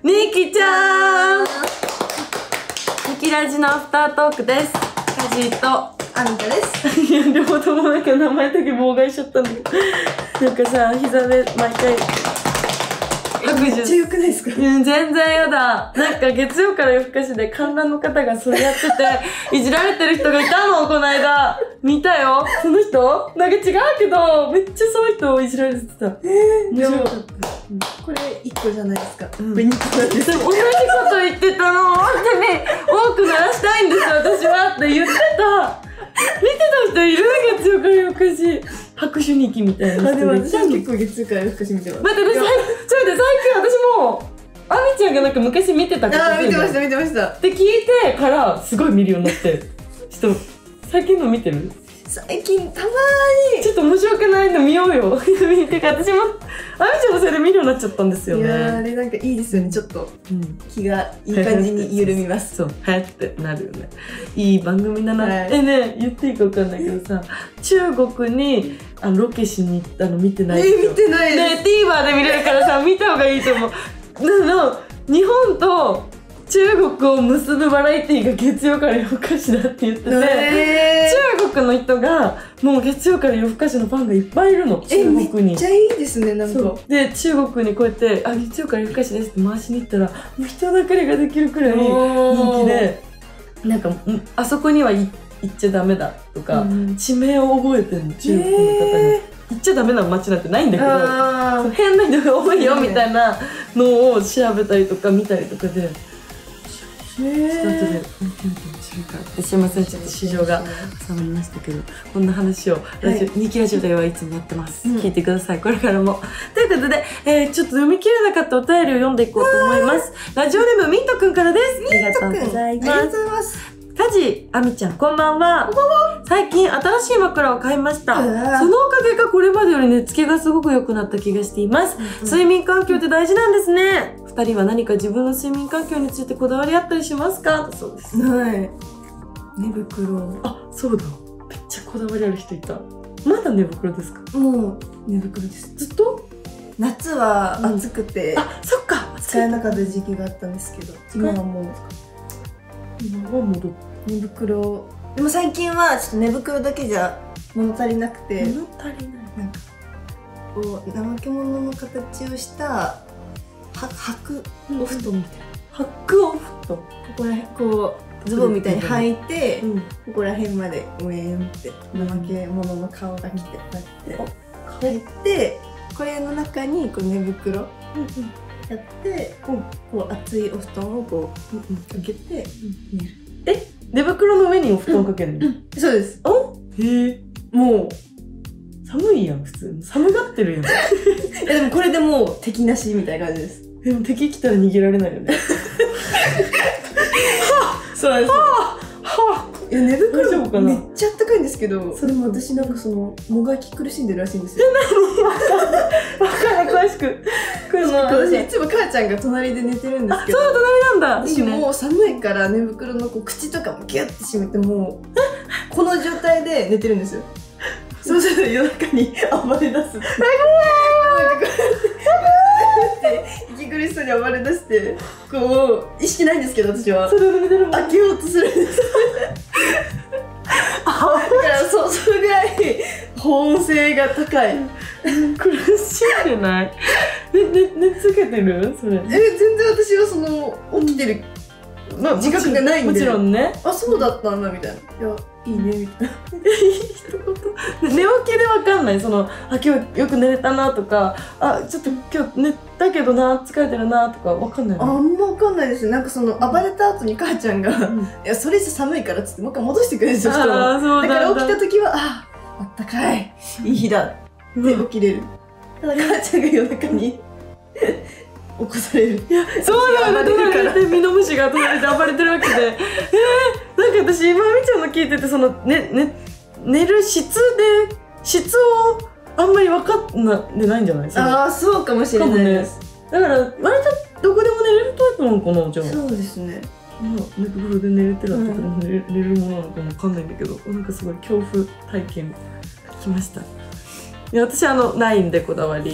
ニキちゃん。ニキラジのアフタートークです。カジとアミカです。 いや、両方ともなんか名前だけ妨害しちゃったんだけど。なんかさ、膝で毎回拍手。 めっちゃ良くないですか？ 全然やだ。なんか月曜から夜更かしで観覧の方がそれやってて、いじられてる人がいたの、この間。見たよ。その人なんか違うけど、めっちゃそういう人をいじられてた。面白かった。 これ1個じゃないですか。こうんれ2個なんです。 同じこと言ってたの。本当に多く鳴らしたいんです私はって言ってた。見てた人いる？月曜から夜更かし拍手日記みたいな人でもいたの。 私は結構月曜から夜更かし見てます。 待って、最近私もあみちゃんがなんか昔見てたこと見てました見てましたって聞いてからすごい見るようになって、ちょっと最近の見てる？ 最近たまちょっと面白くないの見ようよ。てか私もあみちゃんのせいで見るようになっちゃったんですよーに。いやー、あね。 れなんかいいですよね。ちょっとうん気がいい感じに緩みます。 そう、はやってなるよね。いい番組だな。 はいね、言っていいか分かんないけどさ、中国にロケしに行ったの見てないでしょ？ 見てないです。 ね、TVer で見れるからさ、見た方がいいと思う。日本と中国を結ぶバラエティーが月曜から夜更かしだって言ってて、中国の人がもう月曜から夜更かしのファンがいっぱいいるの、中国に。 めっちゃいいですね、なんか。 で、中国にこうやって「月曜から夜更かしです」って回しに行ったら、もう人だかりができるくらい人気で、なんかあそこには行っちゃダメだとか、地名を覚えてるの、中国の方が。行っちゃダメな街なんてないんだけど、変な人が多いよみたいなのを調べたりとか見たりとかで、後で見てみて面白いから。すいません、ちょっと市場が挟まりましたけど、こんな話をニキラジオではいつもやってます。聞いてください、これからも。ということで、ちょっと読み切れなかったお便りを読んでいこうと思います。ラジオネームミントくんからです。ありがとうございます。 ありがとうございます。 カジ、アミちゃん、こんばんは。最近新しい枕を買いました。そのおかげかこれまでより寝つきがすごく良くなった気がしています。睡眠環境って大事なんですね。二人は何か自分の睡眠環境についてこだわりあったりしますか？だそうです。 はい。寝袋。 あ、そうだ。めっちゃこだわりある人いた。まだ寝袋ですか？ もう寝袋です。 ずっと？ 夏は暑くて、 そっか。 使えなかった時期があったんですけど、今はもう今は戻っ寝袋。でも最近はちょっと寝袋だけじゃ物足りなくて、 物足りない。 なんかこう怠け者の形をした白お布団みたいな。 白お布団。 ここら辺こうズボンみたいに履いて、 うん。 ここら辺までウェーンって怠け者の顔が来てこうやってやって、これの中にこう寝袋やってこう熱いお布団をこうかけて寝る。 寝袋の上にお布団かけるの？ そうです。 へえ。もう寒いやん、普通に。寒がってるやん。 いやでもこれでもう敵なしみたいな感じです。 でも敵来たら逃げられないよね。 そうなんです。いや寝大丈夫袋かなめっちゃあったかいんですけど、でも私なんかそのもがき苦しんでるらしいんですよ。 わかんない、詳しく私いつも母ちゃんが隣で寝てるんですけど、 そう、隣なんだ。 私もう寒いから寝袋のこう口とかもギュッて閉めて、もうこの状態で寝てるんですよ。そうすると夜中に暴れ出す。なんかこうやって息苦しそうに暴れ出して、こう意識ないんですけど私はそれで寝てるもん。 開けようとするんです。だからそれぐらい保温性が高い。 苦しんでない？寝つけてる？それ。 全然私はその起きてる自覚がないんで。 もちろんね。 あ、そうだったんだみたいな。いや、いいねみたいな。 寝起きでわかんない。今日よく寝れたなとか、ちょっと今日寝たけどな、疲れてるなとかわかんないの？ あんまわかんないですね。なんかその暴れた後に母ちゃんが、いや、それじゃ寒いからっつってもう一回戻してくれるんですよ、布団を。だから起きた時は、あったかい、いい日だって起きれる。ただ母ちゃんが夜中に起こされる。いや、 そうだよね。隣でミノムシが隣で暴れてるわけで。なんか私今みちゃんの聞いてて、寝る質をあんまり分かってないんじゃない？ そうかもしれないです。 だから割とどこでも寝れるタイプなのかな、じゃあ。 そうですね。 寝袋で寝れてるとかも寝れるものなのかも分かんないんだけど、なんかすごい恐怖体験が来ました。いや、私ないんでこだわり。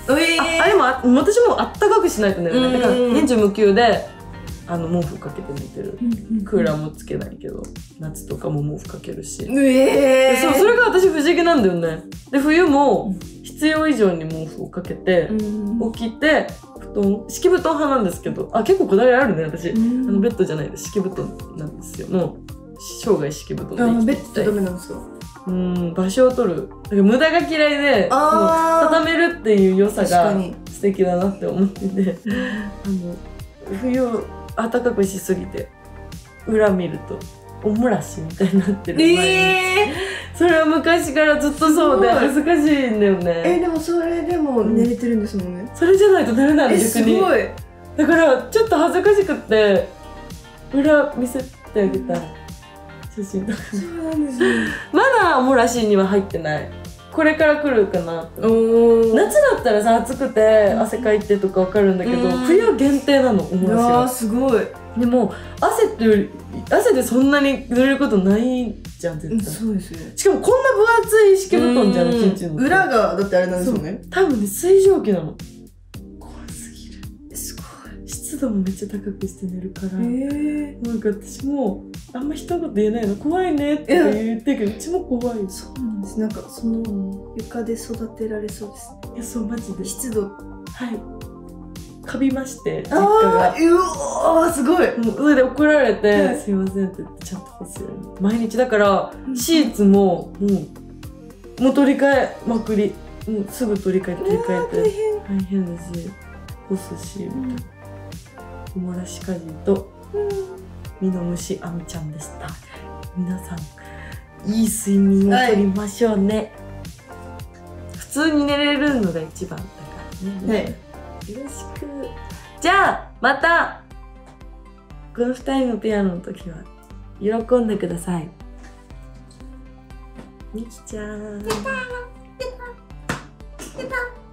あれも私もあったかくしないと寝れない。だから年中無休で毛布かけて寝てる。クーラーもつけないけど、夏とかも毛布かけるし。そう、それが私不思議なんだよね。で、冬も必要以上に毛布をかけて、起きて、敷布団派なんですけど、結構こだわりあるね、私。ベッドじゃないです。敷布団なんですよ。もう、生涯敷布団で。 ベッドダメなんですか？ 場所を取る。だから無駄が嫌いで、畳めるっていう良さが素敵だなって思ってて、冬、暖かくしすぎて、裏見ると、おもらしみたいになってる。それは昔からずっとそうで、恥ずかしいんだよね。 でもそれでも寝れてるんですもんね。 それじゃないと寝れないの、逆に。 すごい。 だから、ちょっと恥ずかしくって、裏見せてあげたい。写真とか。 そうなんですね。 まだおもらしには入ってない。これから来るかな。夏だったらさ、暑くて汗かいてとかわかるんだけど、冬は限定なの、おもらしは。 すごい。 でも、汗でそんなに濡れることないじゃん、絶対。 そうですね。 しかもこんな分厚い敷布団じゃん、ちんちんの。 裏が、だってあれなんですよね。 多分ね、水蒸気なの。怖すぎる。すごい。湿度もめっちゃ高くして寝るから。なんか私も、あんま一言言えないの。怖いねって言ってるけど、うちも怖い。 そうなんです。なんか、その、床で育てられそうです。 いや、そう、マジで。 湿度。 はい。カビまして、実家が。 うわー、すごい。 もうそれで怒られて、すいませんって言ってちゃんと干すように。毎日だから、シーツも、もう取り替えまくり。もうすぐ取り替えて。大変だし、干すし、おもらし家事と、ミノムシアミちゃんでした。皆さん、いい睡眠をとりましょうね。普通に寝れるのが一番だからね。よろしく。じゃあ、また、この2人のペアの時は、喜んでください。みきちゃん。